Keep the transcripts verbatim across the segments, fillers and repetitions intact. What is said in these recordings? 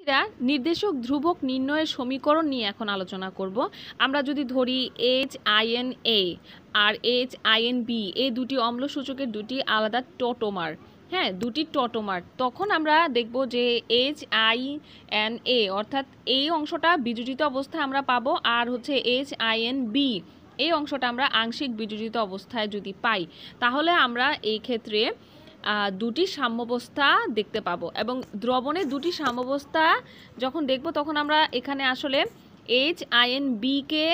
এরা নির্দেশক ধ্রুবক নির্ণয়ের সমীকরণ নিয়ে এখন আলোচনা করব। আমরা যদি ধরি এইচ আইএন এ আর এইচ আইএন বি এই দুটি অম্ল সূচকের দুটি আলাদা টটোমার, হ্যাঁ দুটি টটোমার, তখন আমরা দেখব যে এইচ আই এন এ অর্থাৎ এই অংশটা বিযোজিত অবস্থায় আমরা পাবো, আর হচ্ছে এইচ আইএন বি এই অংশটা আমরা আংশিক বিযোজিত অবস্থায় যদি পাই, তাহলে আমরা এই ক্ষেত্রে দুটি সাম্যাবস্থা দেখতে পাবো। এবং দ্রবণের দুটি সাম্যাবস্থা যখন দেখব তখন আমরা এখানে আসলে এইচ আইএন বি কে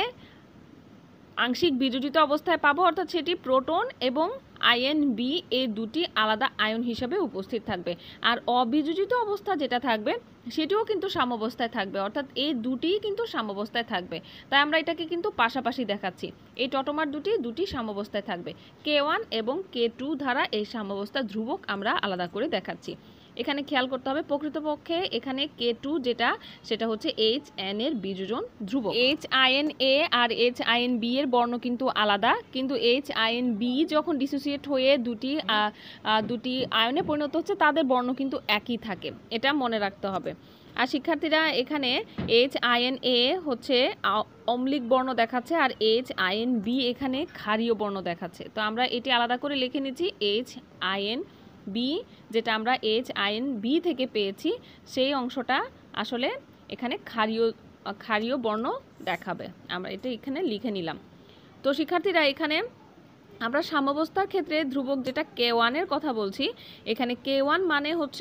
আংশিক বিযোজিত অবস্থায় পাবো, অর্থাৎ সেটি প্রোটন এবং আইএন বি এই দুটি আলাদা আয়ন হিসাবে উপস্থিত থাকবে। আর অবিযোজিত অবস্থা যেটা থাকবে সেটিও কিন্তু সাম্যাবস্থায় থাকবে, অর্থাৎ এই দুটি কিন্তু সাম্যাবস্থায় থাকবে। তাই আমরা এটাকে কিন্তু পাশাপাশি দেখাচ্ছি। এই টটোমার দুটি দুটি সাম্যাবস্থায় থাকবে, কে ওয়ান এবং কে টু দ্বারা এই সাম্যাবস্থা ধ্রুবক আমরা আলাদা করে দেখাচ্ছি। এখানে খেয়াল করতে হবে প্রকৃতপক্ষে এখানে কে টু যেটা সেটা হচ্ছে এইচ এন এর বিযোজন ধ্রুবক। এইচ আইএন এ আর এইচ আইএন বি এর বর্ণ কিন্তু আলাদা, কিন্তু এইচ আইএন বি যখন ডিসোসিয়েট হয়ে দুটি দুটি আয়নে পরিণত হচ্ছে তাদের বর্ণ কিন্তু একই থাকে, এটা মনে রাখতে হবে। আর শিক্ষার্থীরা এখানে এইচ আইএন এ হচ্ছে অম্লিক বর্ণ দেখাচ্ছে আর এইচ আইএন বি এখানে ক্ষারীয় বর্ণ দেখাচ্ছে। তো আমরা এটি আলাদা করে লিখে নিচ্ছি, এইচ আইএন বি যেটা আমরা এইচ আইএন বি থেকে পেয়েছি সেই অংশটা আসলে এখানে ক্ষারীয় ক্ষারীয় বর্ণ দেখাবে, আমরা এটা এখানে লিখে নিলাম। তো শিক্ষার্থীরা এখানে আমরা সাম্যাবস্থার ক্ষেত্রে ধ্রুবক যেটা কে ওয়ানের কথা বলছি, এখানে কে ওয়ান মানে হচ্ছে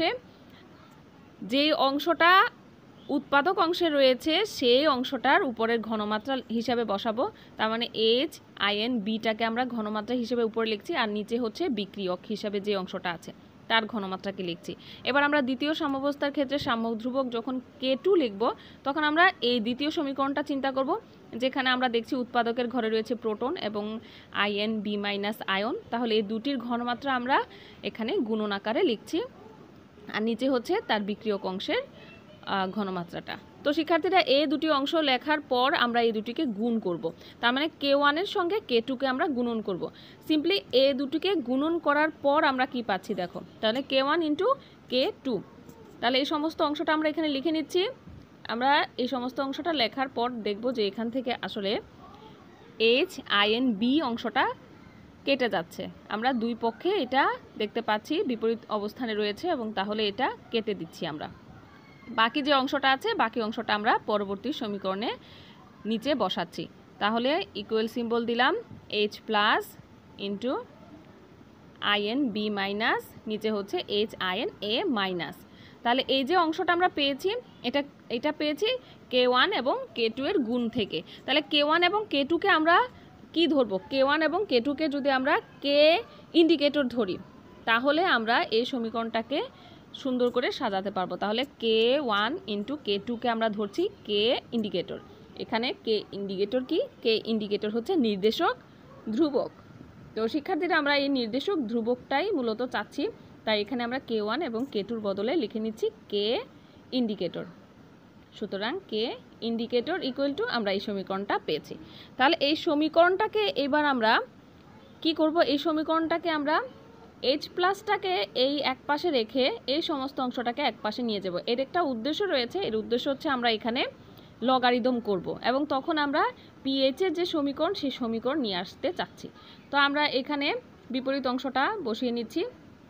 যে অংশটা উৎপাদক অংশে রয়েছে সেই অংশটার উপরের ঘনমাত্রা হিসাবে বসাবো। তার মানে এইচ আইএন বিটাকে আমরা ঘনমাত্রা হিসেবে উপরে লিখছি, আর নিচে হচ্ছে বিক্রিয়ক হিসাবে যে অংশটা আছে তার ঘনমাত্রাকে লিখছি। এবার আমরা দ্বিতীয় সাম্যাবস্থার ক্ষেত্রে সাম্যক ধ্রুবক যখন কে টু লিখব তখন আমরা এই দ্বিতীয় সমীকরণটা চিন্তা করব, যেখানে আমরা দেখছি উৎপাদকের ঘরে রয়েছে প্রোটন এবং আইএন বি মাইনাস আয়ন। তাহলে এই দুটির ঘনমাত্রা আমরা এখানে গুণন আকারে লিখছি, আর নিচে হচ্ছে তার বিক্রিয়ক অংশের ঘনমাত্রাটা। তো শিক্ষার্থীরা এই দুটি অংশ লেখার পর আমরা এই দুটিকে গুণ করব, তার মানে কে ওয়ানের সঙ্গে কে টুকে আমরা গুণন করব। সিম্পলি এই দুটিকে গুণন করার পর আমরা কি পাচ্ছি দেখো, তাহলে K one into K two. তাহলে এই সমস্ত অংশটা আমরা এখানে লিখে নিচ্ছি। আমরা এই সমস্ত অংশটা লেখার পর দেখব যে এখান থেকে আসলে এইচ আইএন বি অংশটা কেটে যাচ্ছে। আমরা দুই পক্ষে এটা দেখতে পাচ্ছি বিপরীত অবস্থানে রয়েছে, এবং তাহলে এটা কেটে দিচ্ছি আমরা। বাকি যে অংশটা আছে বাকি অংশটা আমরা পরবর্তী সমীকরণে নিচে বসাচ্ছি। তাহলে ইকুয়াল সিম্বল দিলাম H plus into IN B minus, নিচে হচ্ছে এইচ আইএন এ মাইনাস। তাহলে এই যে অংশটা আমরা পেয়েছি এটা এটা পেয়েছি কে ওয়ান এবং কে টু এর গুণ থেকে। তাহলে কে ওয়ান এবং কে টুকে আমরা কি ধরবো, কে ওয়ান এবং কে টুকে যদি আমরা কে ইন্ডিকেটর ধরি তাহলে আমরা এই সমীকরণটাকে সুন্দর করে সাজাতে পারবো। তাহলে কে ওয়ান ইন্টু কে টুকে আমরা ধরছি কে ইন্ডিকেটর। এখানে কে ইন্ডিকেটর কি, কে ইন্ডিকেটর হচ্ছে নির্দেশক ধ্রুবক। তো শিক্ষার্থীরা আমরা এই নির্দেশক ধ্রুবকটাই মূলত চাচ্ছি, তাই এখানে আমরা কে ওয়ান এবং কে টুর বদলে লিখে নিচ্ছি কে ইন্ডিকেটর। সুতরাং কে ইন্ডিকেটর ইকুয়াল টু আমরা এই সমীকরণটা পেয়েছি। তাহলে এই সমীকরণটাকে এবার আমরা কি করব, এই সমীকরণটাকে আমরা এইচ প্লাসটাকে এই এক পাশে রেখে এই সমস্ত অংশটাকে এক পাশে নিয়ে যাব। এর একটা উদ্দেশ্য রয়েছে, এর উদ্দেশ্য হচ্ছে আমরা এখানে লগারিদম করব এবং তখন আমরা পিএইচ এর যে সমীকরণ সেই সমীকরণ নিয়ে আসতে চাচ্ছি। তো আমরা এখানে বিপরীত অংশটা বসিয়ে নিচ্ছি।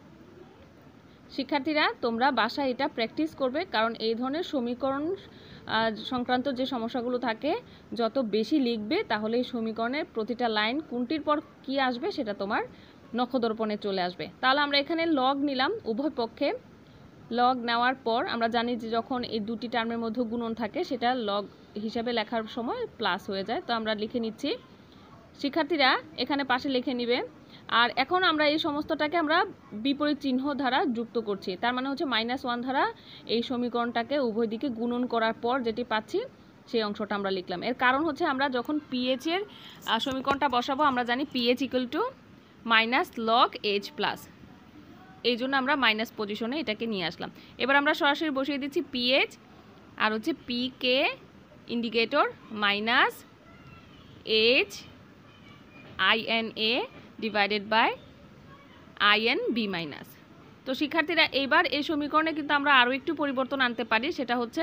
শিক্ষার্থীরা তোমরা বাসায় এটা প্র্যাকটিস করবে, কারণ এই ধরনের সমীকরণ সংক্রান্ত যে সমস্যাগুলো থাকে যত বেশি লিখবে তাহলে এই সমীকরণের প্রতিটা লাইন কোনটির পর কি আসবে সেটা তোমার নখদর্পণে চলে আসবে। তাহলে আমরা এখানে লগ নিলাম উভয় পক্ষে। লগ নেওয়ার পর আমরা জানি যে যখন এই দুটি টার্মের মধ্যে গুণন থাকে সেটা লগ হিসাবে লেখার সময় প্লাস হয়ে যায়। তো আমরা লিখে নিচ্ছি, শিক্ষার্থীরা এখানে পাশে লিখে নিবে। আর এখন আমরা এই সমস্তটাকে আমরা বিপরীত চিহ্ন দ্বারা যুক্ত করছি, তার মানে হচ্ছে মাইনাস ওয়ান দ্বারা এই সমীকরণটাকে উভয় দিকে গুণন করার পর যেটি পাচ্ছি সেই অংশটা আমরা লিখলাম। এর কারণ হচ্ছে আমরা যখন পিএইচ এর সমীকরণটা বসাবো আমরা জানি pH equal to minus log H plus, এই জন্য আমরা মাইনাস পজিশনে এটাকে নিয়ে আসলাম। এবার আমরা সরাসরি বসিয়ে দিচ্ছি পিএইচ আর হচ্ছে P K indicator minus H I N A divided by I N B minus. তো শিক্ষার্থীরা এইবার এই সমীকরণে কিন্তু আমরা আরও একটু পরিবর্তন আনতে পারি, সেটা হচ্ছে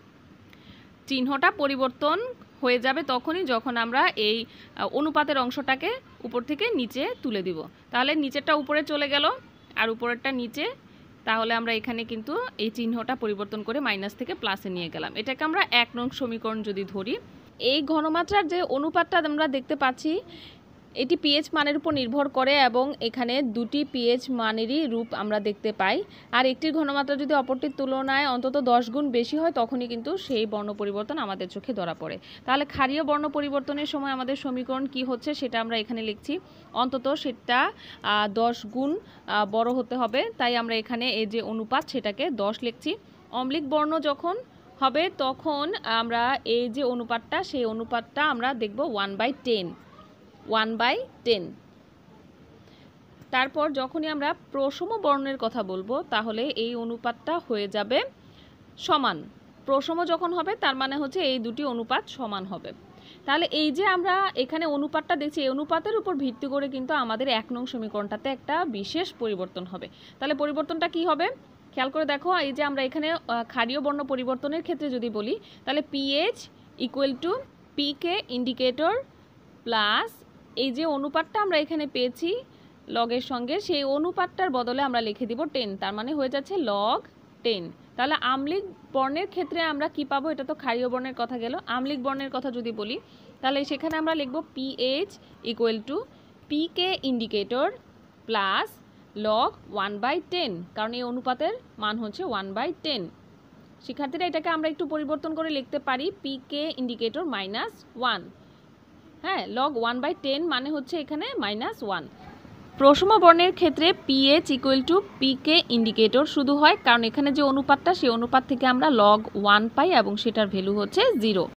চিহ্নটা পরিবর্তন হয়ে যাবে তখনই যখন আমরা এই অনুপাতের অংশটাকে উপর থেকে নিচে তুলে দিব। তাহলে নিচেরটা উপরে চলে গেল আর উপরেরটা নিচে, তাহলে আমরা এখানে কিন্তু এই চিহ্নটা পরিবর্তন করে মাইনাস থেকে প্লাসে নিয়ে গেলাম। এটাকে আমরা এক নং সমীকরণ যদি ধরি, এই ঘনমাত্রার যে অনুপাতটা আমরা দেখতে পাচ্ছি এটি পিএইচ মানের উপর নির্ভর করে এবং এখানে দুটি পিএইচ মানেরই রূপ আমরা দেখতে পাই। আর একটির ঘনমাত্রা যদি অপরটির তুলনায় অন্তত দশ গুণ বেশি হয় তখনই কিন্তু সেই বর্ণ পরিবর্তন আমাদের চোখে ধরা পড়ে। তাহলে ক্ষারীয় বর্ণ পরিবর্তনের সময় আমাদের সমীকরণ কি হচ্ছে সেটা আমরা এখানে লিখছি, অন্তত সেটা দশ গুণ বড় হতে হবে, তাই আমরা এখানে এই যে অনুপাত সেটাকে দশ লিখছি। অম্লিক বর্ণ যখন হবে তখন আমরা এই যে অনুপাতটা সেই অনুপাতটা আমরা দেখব one by ten one by ten. তারপর যখনই আমরা প্রসম বর্ণের কথা বলবো তাহলে এই অনুপাতটা হয়ে যাবে সমান। প্রসম যখন হবে তার মানে হচ্ছে এই দুটি অনুপাত সমান হবে। তাহলে এই যে আমরা এখানে অনুপাতটা দেখছি এই অনুপাতের উপর ভিত্তি করে কিন্তু আমাদের এক নং সমীকরণটাতে একটা বিশেষ পরিবর্তন হবে। তাহলে পরিবর্তনটা কি হবে খেয়াল করে দেখো, এই যে আমরা এখানে ক্ষারীয় বর্ণ পরিবর্তনের ক্ষেত্রে যদি বলি তাহলে pH equal to pK indicator plus এই যে অনুপাতটা আমরা এখানে পেয়েছি লগের সঙ্গে সেই অনুপাতটার বদলে আমরা লিখে দিব টেন, তার মানে হয়ে যাচ্ছে লগ টেন। তাহলে আম্লিক বর্ণের ক্ষেত্রে আমরা কি পাবো, এটা তো ক্ষারীয় বর্ণের কথা গেল। আম্লিক বর্ণের কথা যদি বলি তাহলে সেখানে আমরা লিখব pH equal to pK indicator plus log one by ten, কারণ এই অনুপাতের মান হচ্ছে ওয়ান বাই টেন। শিক্ষার্থীরা এটাকে আমরা একটু পরিবর্তন করে লিখতে পারি পিকে ইন্ডিকেটর মাইনাস ওয়ান। হ্যাঁ, লগ ওয়ান বাই টেন মানে হচ্ছে এখানে মাইনাস ওয়ান। প্রসম বর্ণের ক্ষেত্রে pH equal to pK indicator শুধু হয় কারণ এখানে যে অনুপাতটা সেই অনুপাত থেকে আমরা লগ ওয়ান পাই এবং সেটার ভ্যালু হচ্ছে জিরো।